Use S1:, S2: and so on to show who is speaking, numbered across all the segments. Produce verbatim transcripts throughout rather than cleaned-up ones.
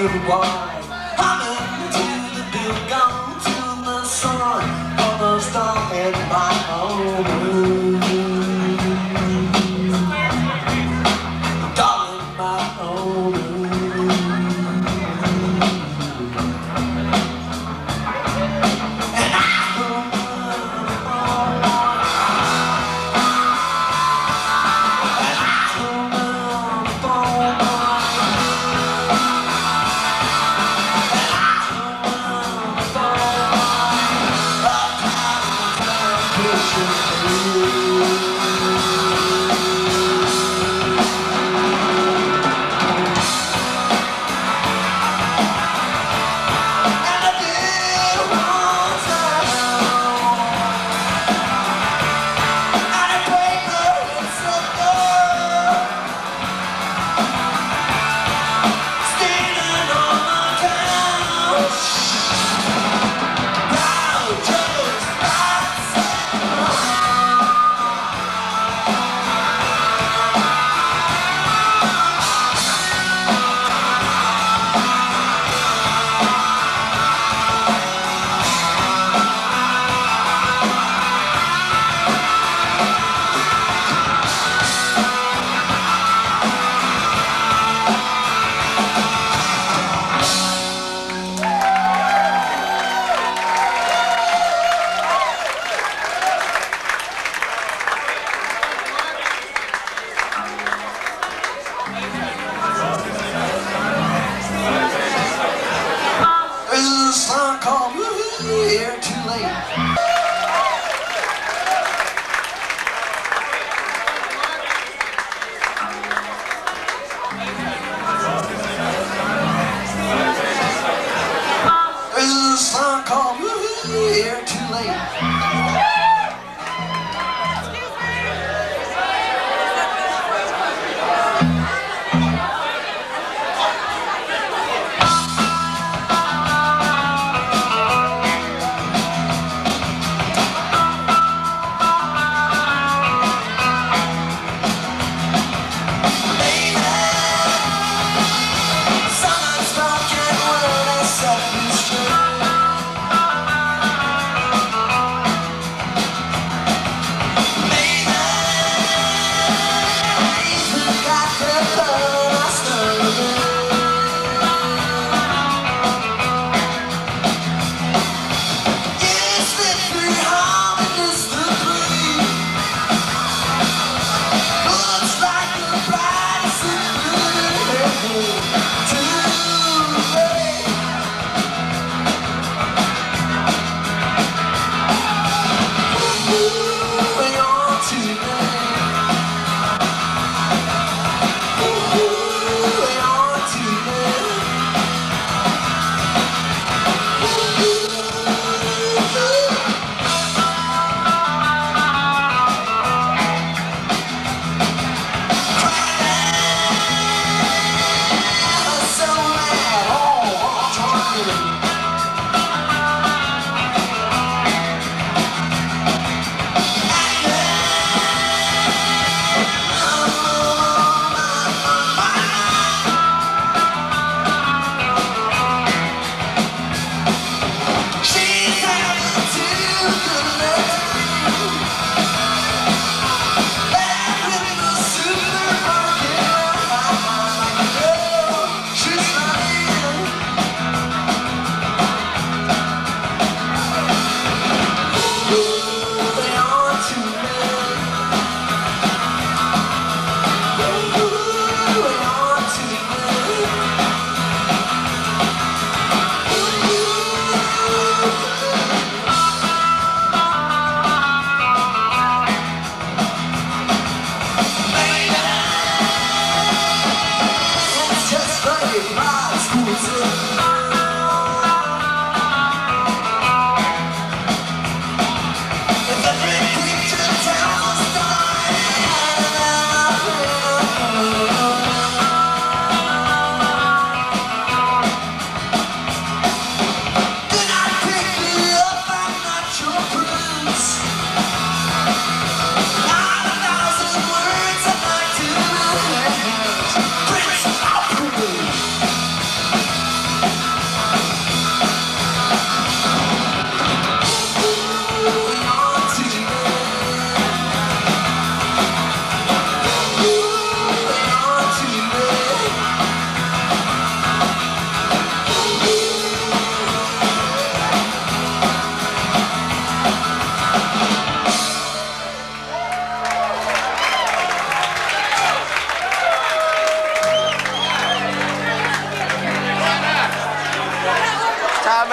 S1: little boy, humming to the bill, gone to the sun, almost all in my home. Darling, my home.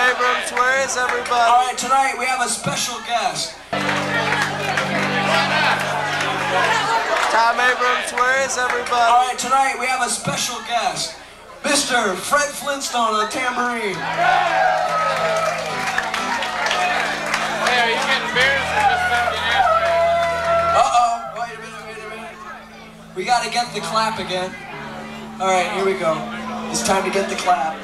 S2: Abrams, where is everybody?
S1: All right, tonight we have a special guest.
S2: Tom Abrams, where is everybody?
S1: All right, tonight we have a special guest. Mister Fred Flintstone on tambourine.
S3: Hey, are you getting beers or just something else?
S1: Uh-oh, wait a minute, wait a minute. We gotta get the clap again. All right, here we go. It's time to get the clap.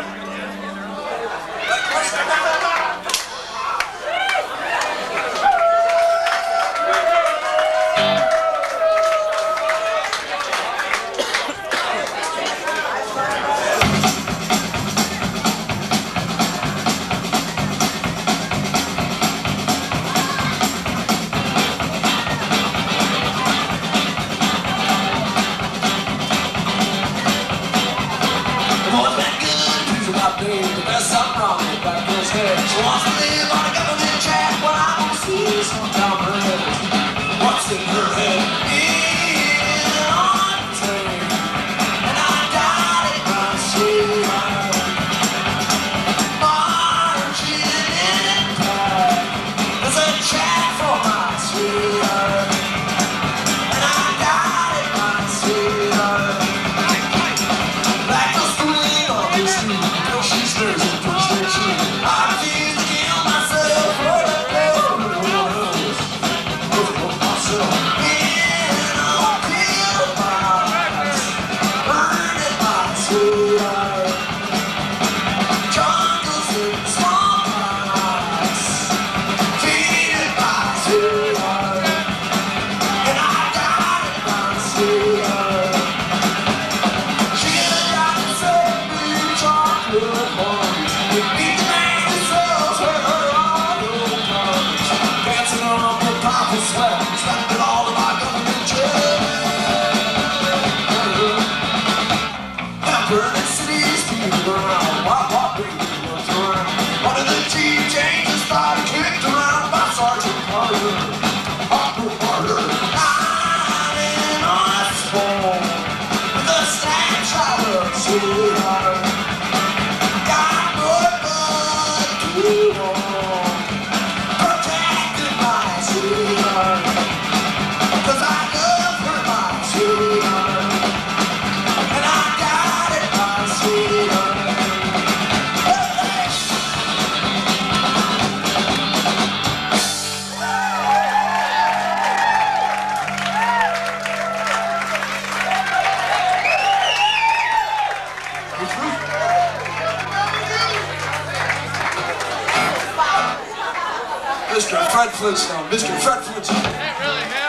S1: Mister Fred Flintstone. Mister Fred Flintstone.
S3: Is that really him?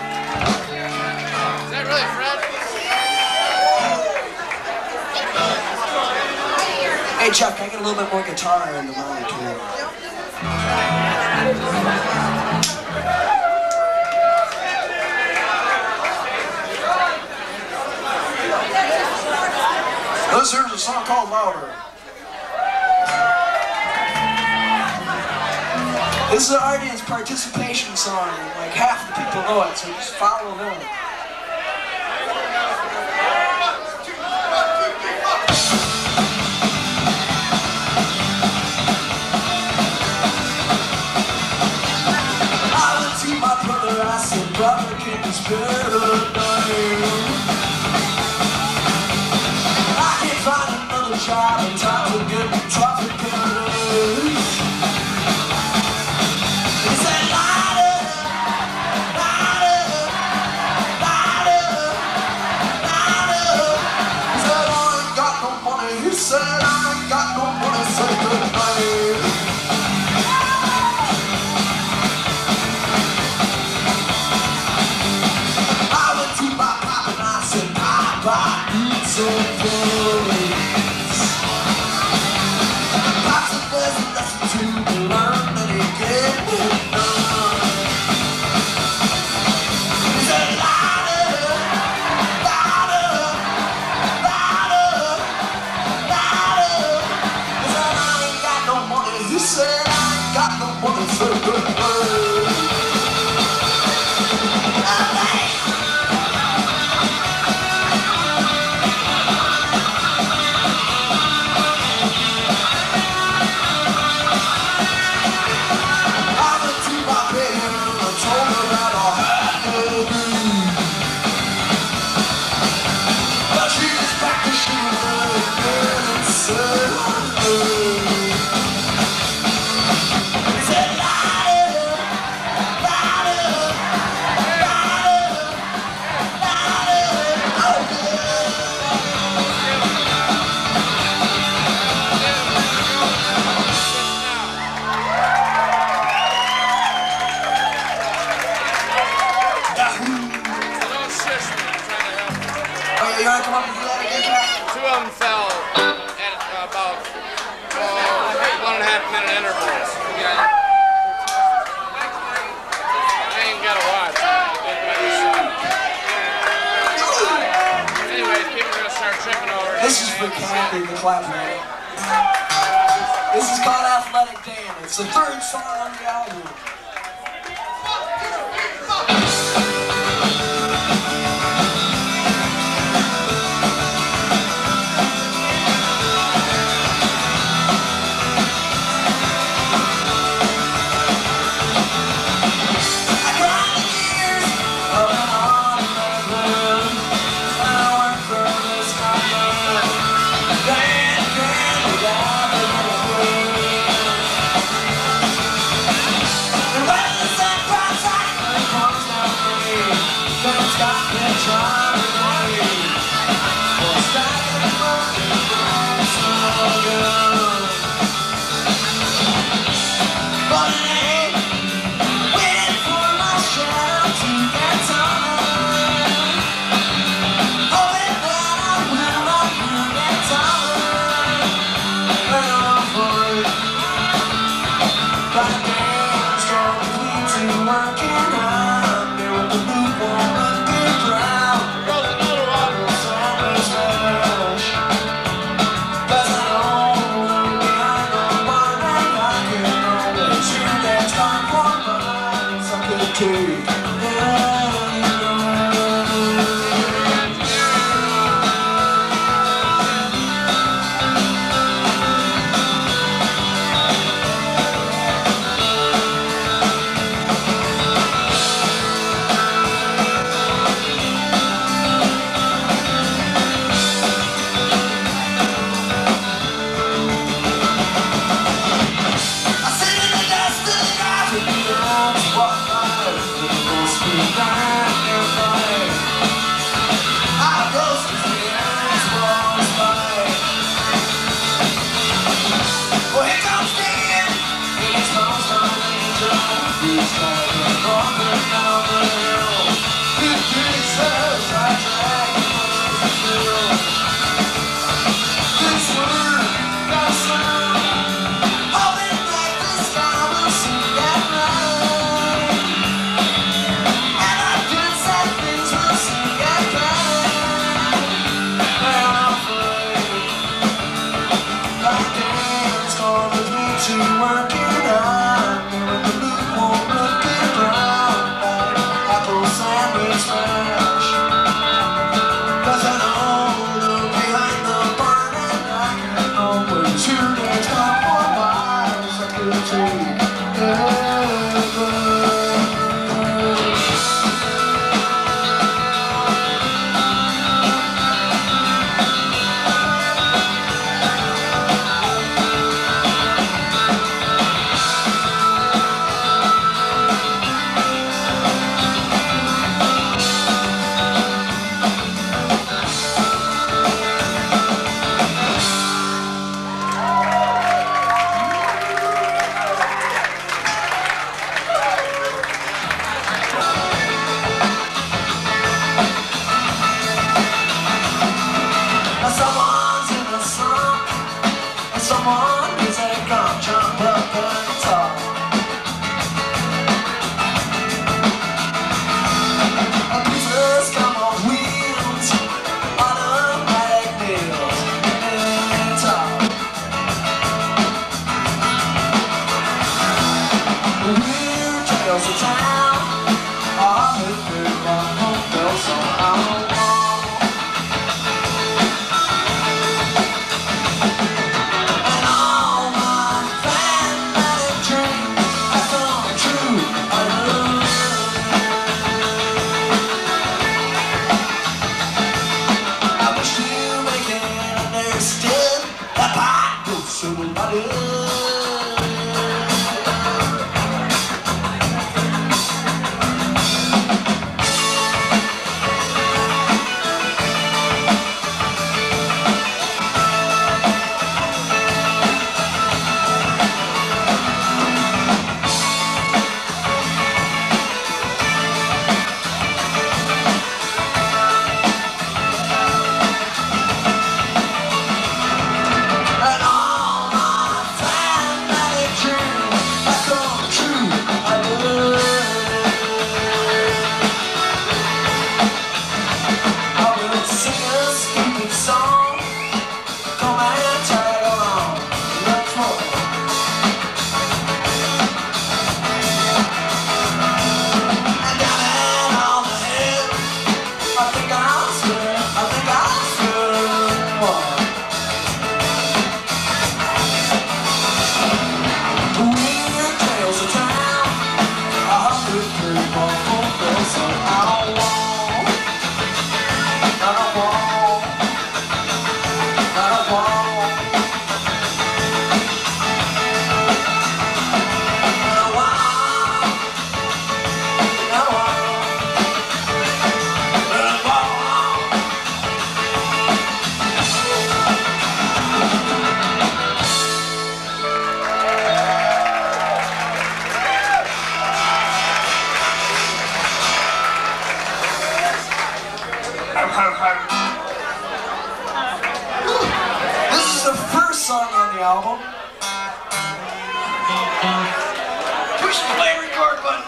S3: Is that really Fred?
S1: Hey Chuck, can I get a little bit more guitar in the monitor? This here's a song called Louder. This is an audience participation song, and like half the people know it, so just follow them. I went to my brother, I said, brother, can you spare the night? I can't find another job in time to get me traffic paradise.
S3: Ann Arbor. I ain't got a watch. Anyway, people are gonna start tripping over.
S1: This is for Kathy, the clapmate. This is called Athletic Dan. It's the third song on the album.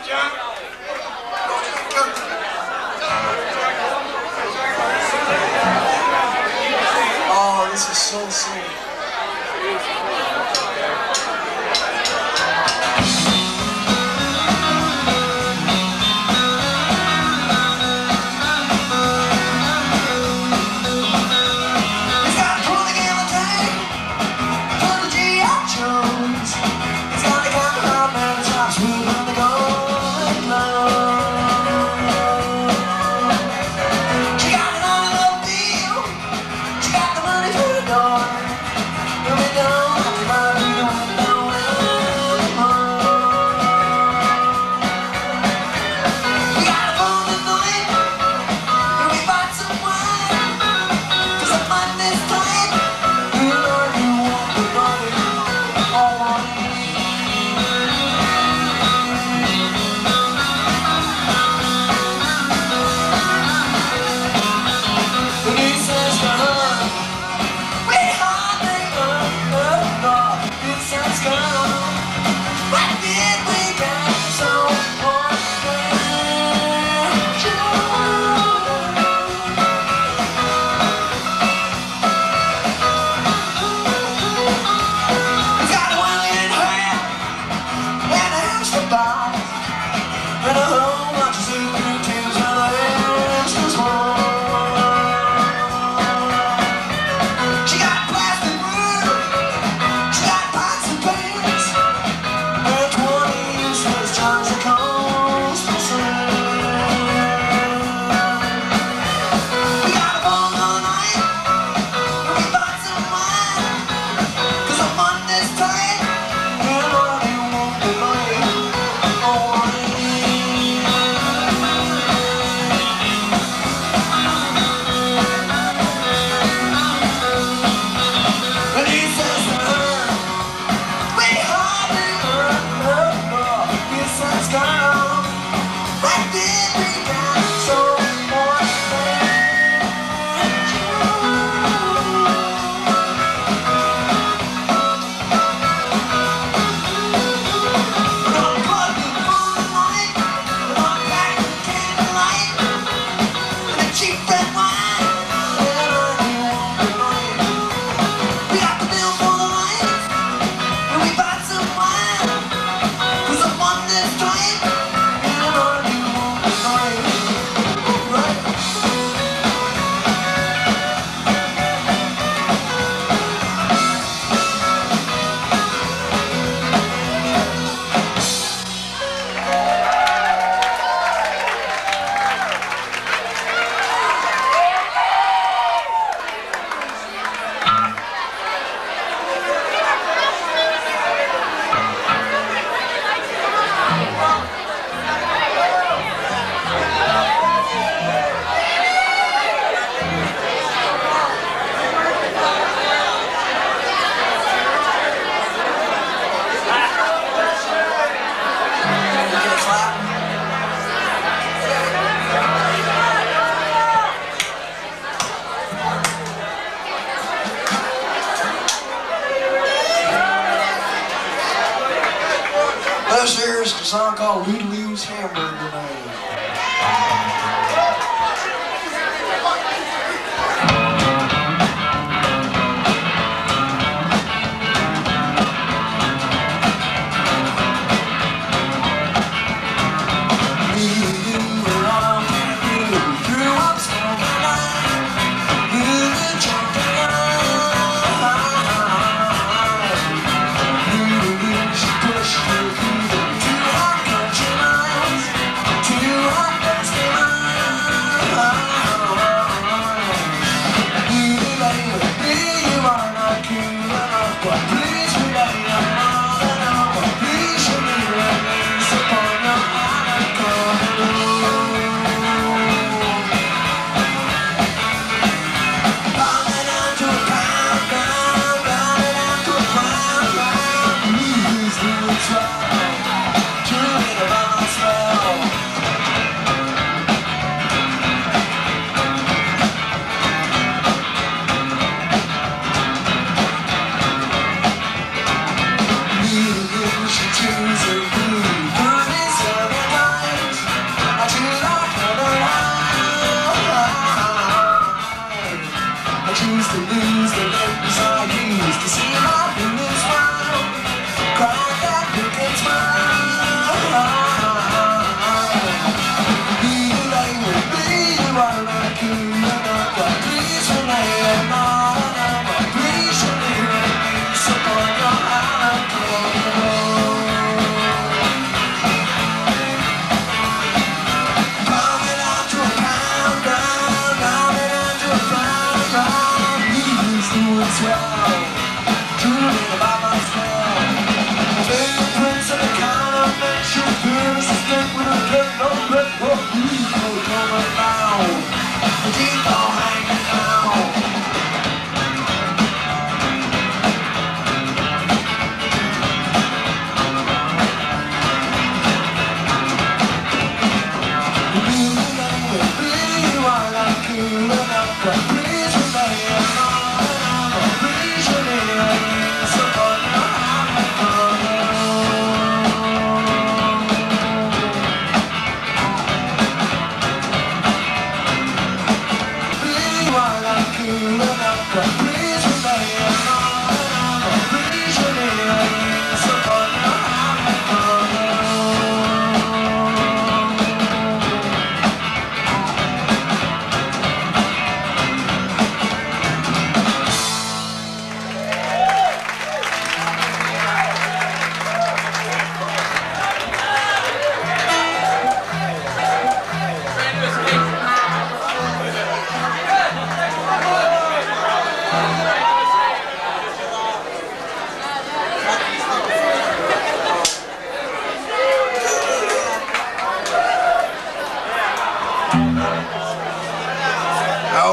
S1: Oh, this is so sweet. This here's a song called We Lose Hamburger Tonight. To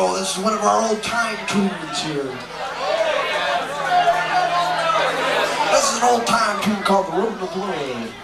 S1: So this is one of our old time tunes here. This is an old time tune called The Rodent of Love.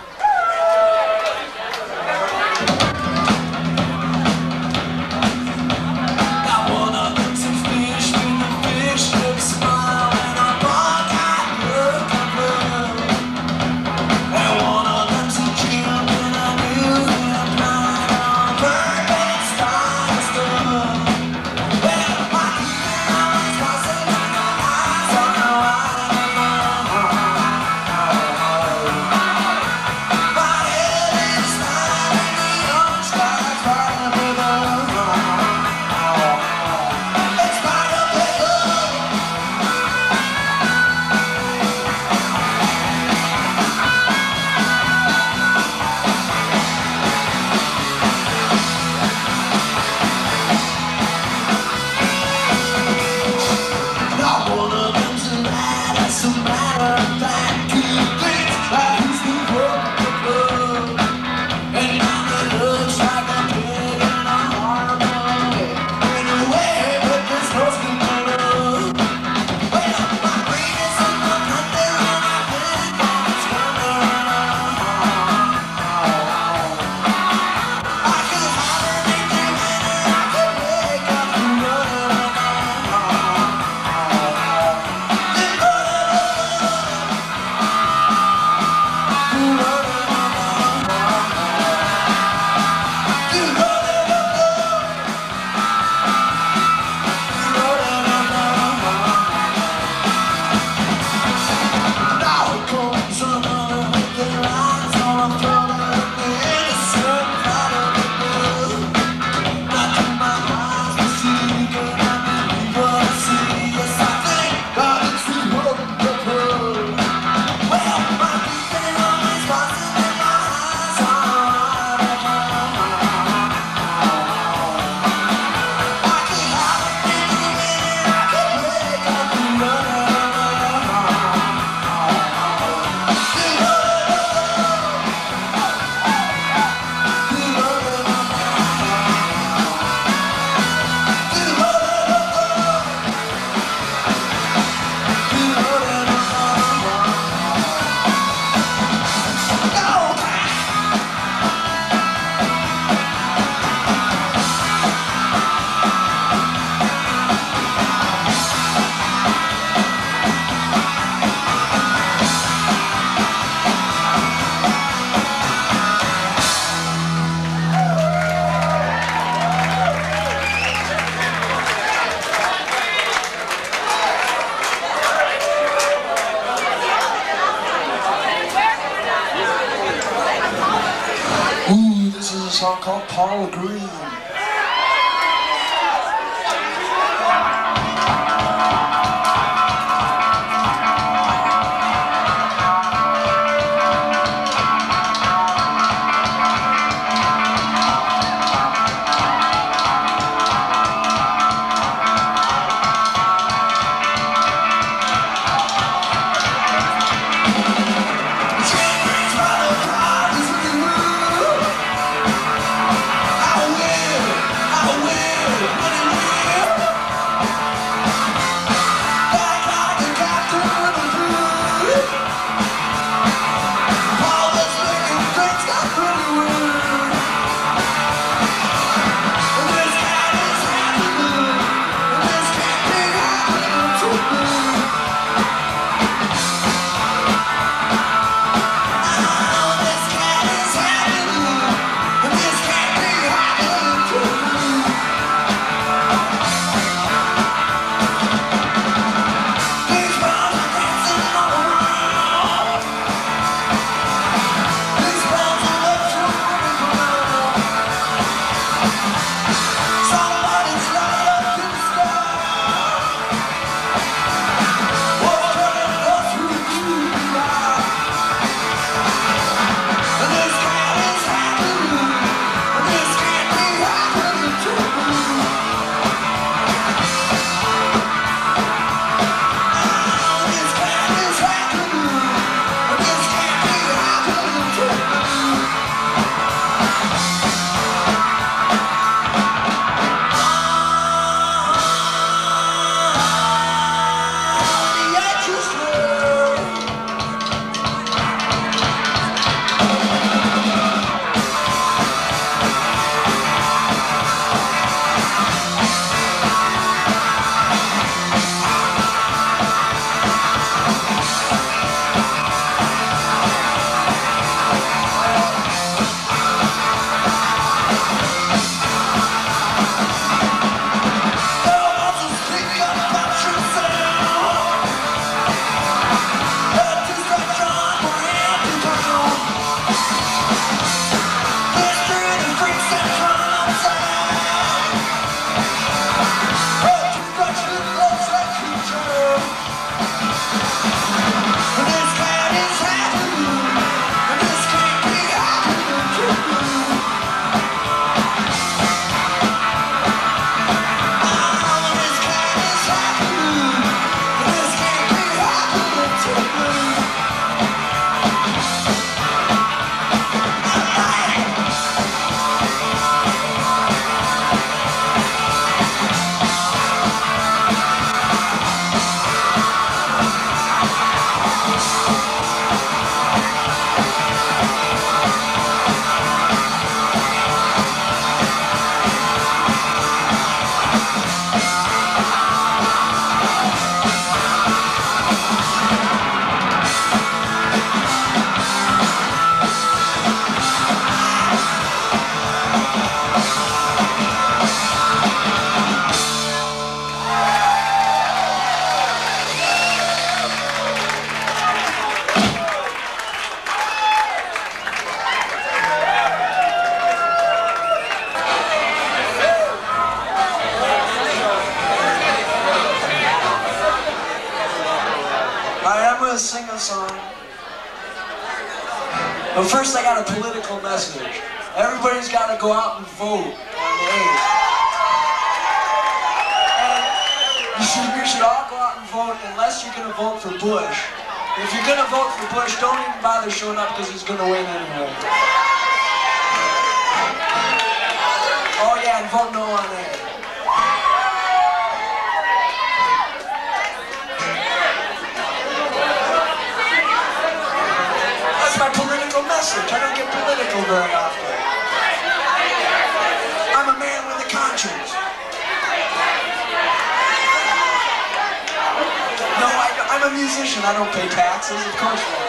S1: A song called Paul Green. I will. But first I got a political message. Everybody's got to go out and vote on the eighth. And you should, you should all go out and vote unless you're going to vote for Bush. If you're going to vote for Bush, don't even bother showing up because he's going to win anyway. Oh yeah, and vote no on A. That's my political message. I don't get political very often. I'm a man with a conscience. No, I, I'm a musician. I don't pay taxes, of course not.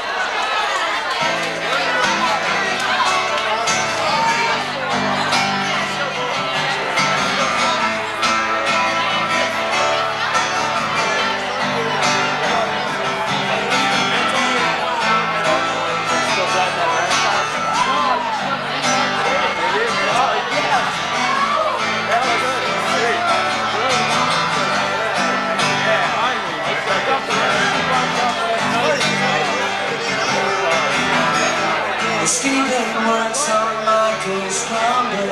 S1: Stephen works on Michael's number.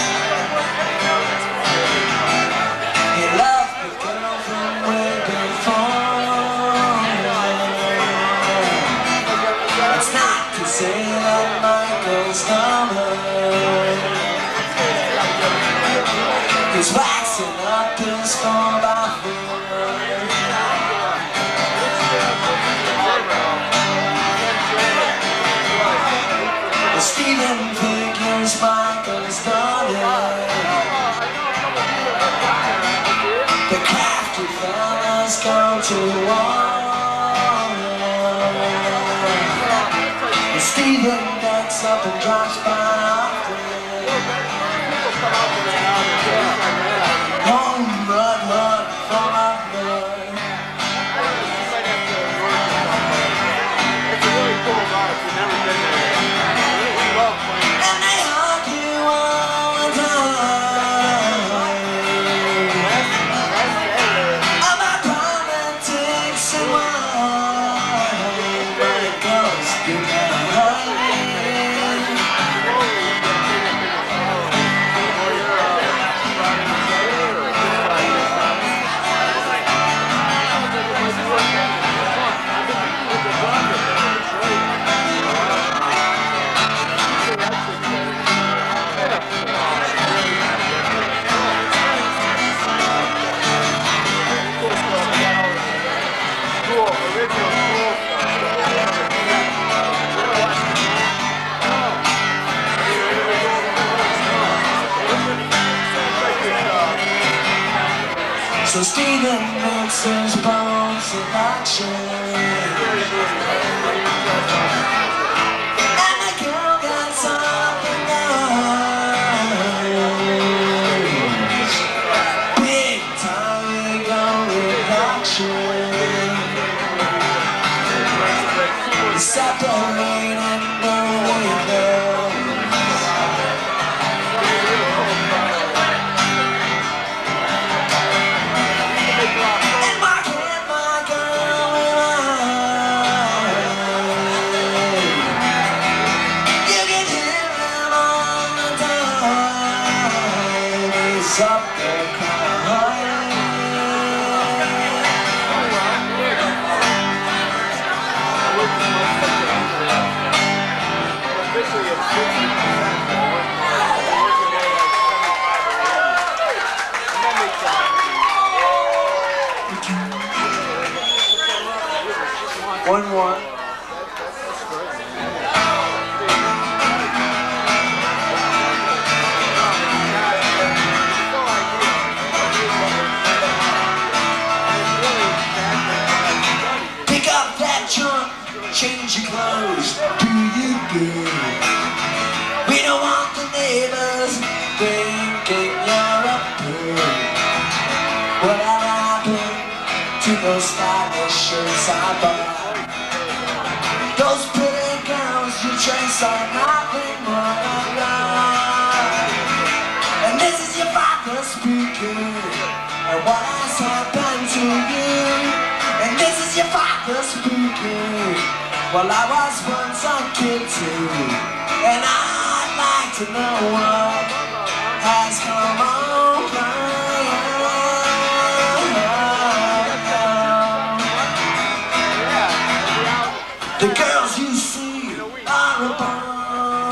S1: He loved the girl from way before. It's not to say that Michael's number. He's waxing up his four by four. Stephen figures Michael's done it. The crafty fellas go to war. And Stephen backs up and drops by often. Home run, run, from up there.
S3: It's a really cool ride if you've never been there.
S1: So Stephen makes his bold selection. And the girl gets up and goes. Big time ego reduction. Separating the windows. Up there crying. One more. Change your clothes, do you good? We don't want the neighbors thinking you're a prude. Whatever happened to those stylish shirts I bought? Those pretty girls you chase are nothing more than love. And this is your father speaking, and what has happened to you? And this is your father speaking. Well, I was once a kid too, and I'd like to know what has come over you. The girls you see are a bomb.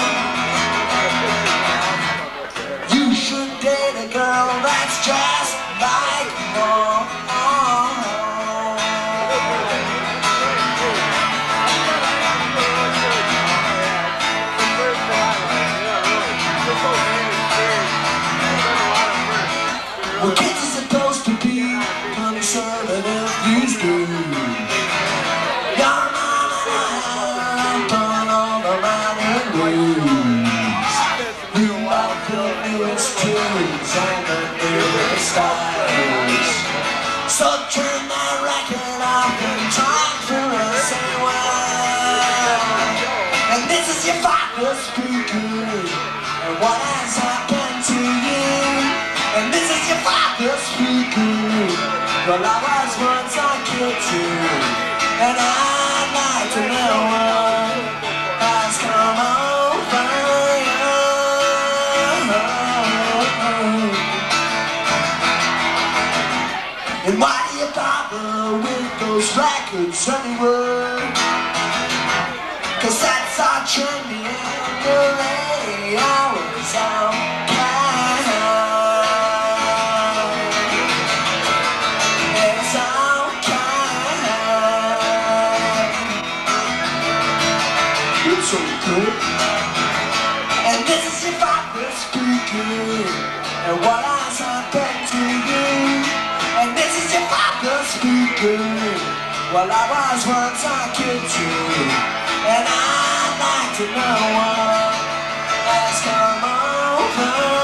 S1: You should date a girl that's just like mom. Well, kids are supposed to be conservative these days. Your mom and I have done all the minor ways. You are the newest tunes and the newest styles. So turn that record off and try for a say well. And this is your father speaking, and what has happened to you? And this is your father speaking. Well, I was once a kid too, and I'd like to know what has come over you. And why do you bother with those records anyway? Cause that's our trendy and the radio is out. So good. And this is your father speaking, and what has happened to you? And this is your father speaking. Well, I was once a kid too, and I'd like to know what has come over.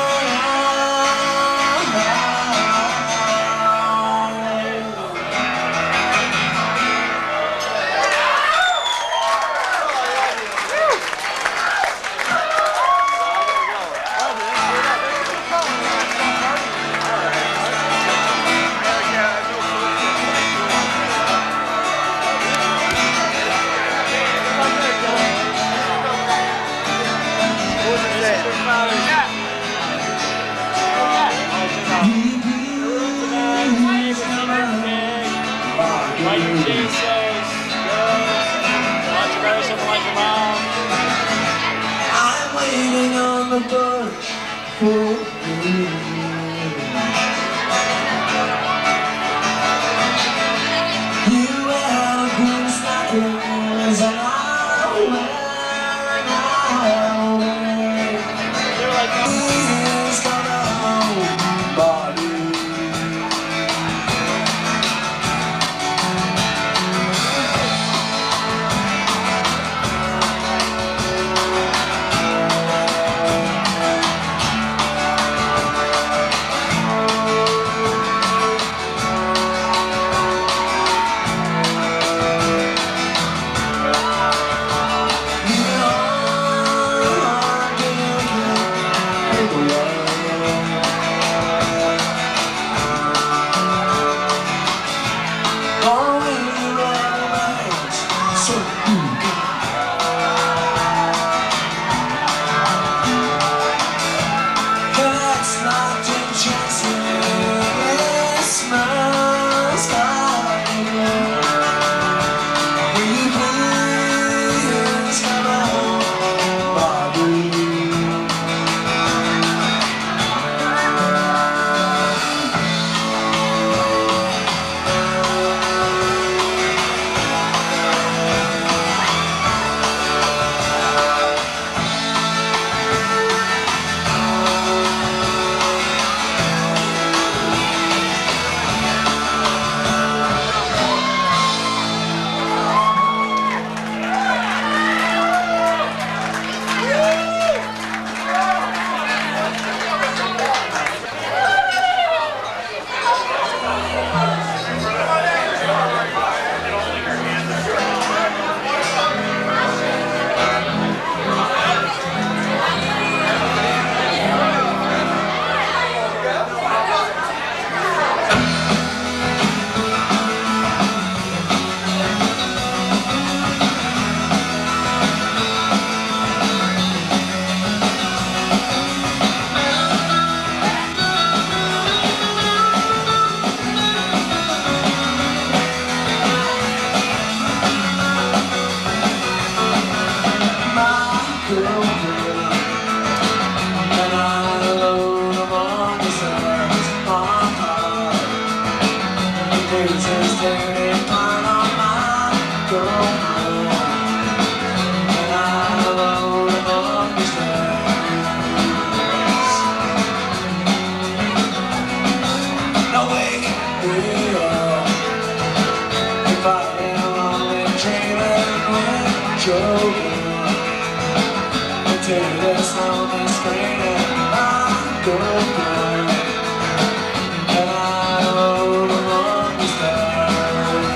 S1: I'm waiting on the bush for you. You wear green stockings and I'll wear, I'll wear. He's gonna hold body. girlfriend, and I alone among the stars on high. The faces staring fine on my girlfriend, and I alone among the stars. Now wake me up if I am only dreaming when joking. Until there's lonely screaming my girlfriend, and I alone among the stars.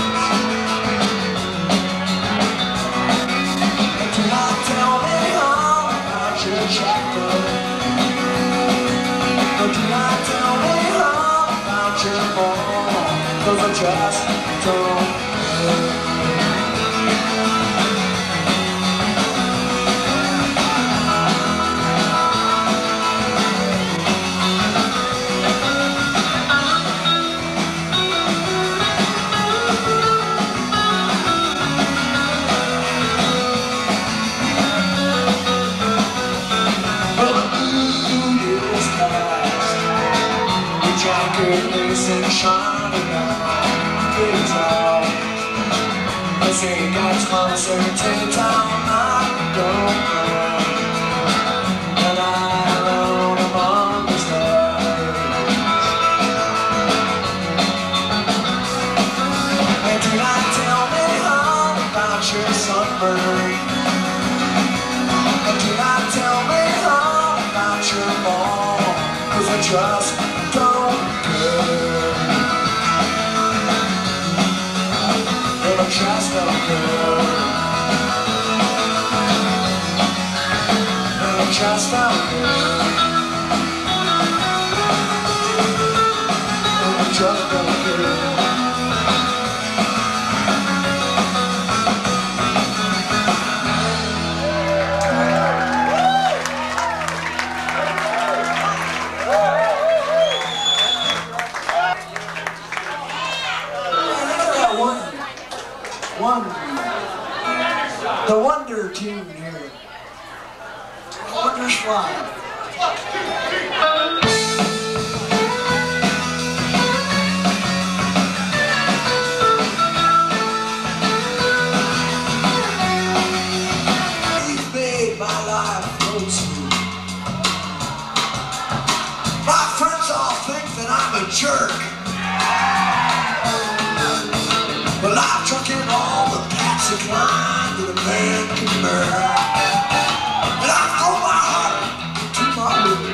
S1: And do not tell me all about your chocolate. No, do not tell me all about your mom, 'cause I just don't care. And shining out, kids out. I say it gets closer to town, my girlfriend, and I alone among the stars. And do not tell me all about your sunburn. And do not tell me all about your mom, 'cause I just don't care. I just don't care. I just don't care. I just don't care. One, the Wonder tune here. Wonders Fly. You've made my life go smooth. My friends all think that I'm a jerk. Well, I've drunk in all the packs of wine that a man can bear, and I throw my heart to my Lord.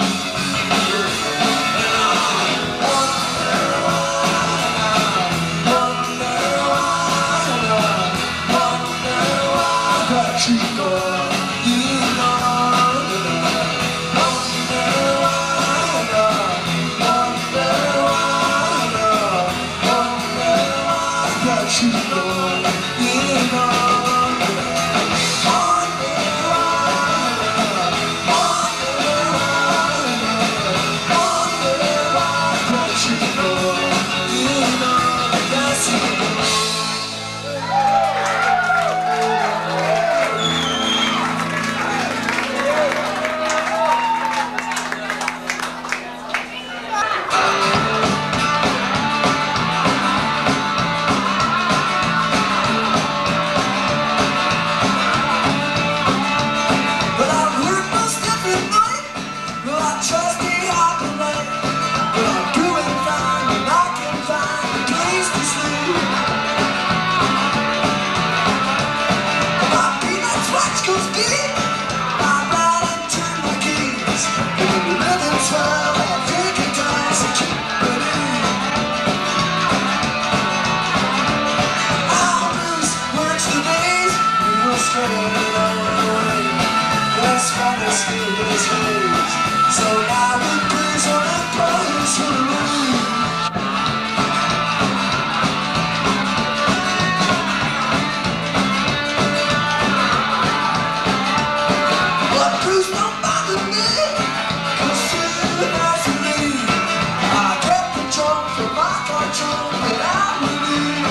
S1: And I wonder why, wonder why, wonder why that you go, you know. Wonder why, wonder why, wonder why that you go, you know. So now we praise on the praise for the rain. But Bruce don't bother me, 'cause you're nice to me. I get the trunk from my control without relief.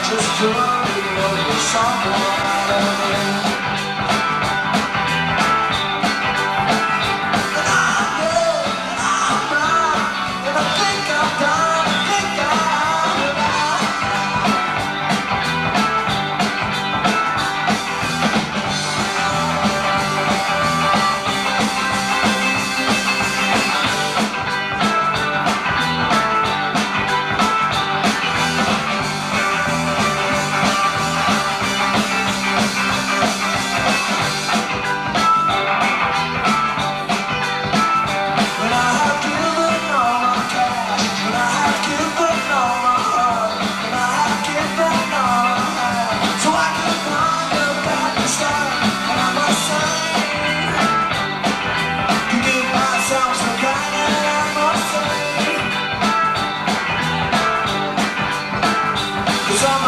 S1: just dreaming over someone. And I know I'm wrong, and I think I'm done, I think I'm wrong. Cause I'm